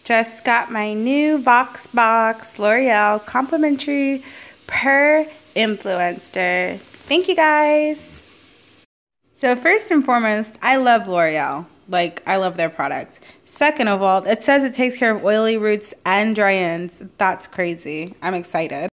Just got my new Vox Box L'Oreal complimentary per influencer. Thank you guys. So first and foremost, I love L'Oreal. Like, I love their product. Second of all, it says it takes care of oily roots and dry ends. That's crazy. I'm excited.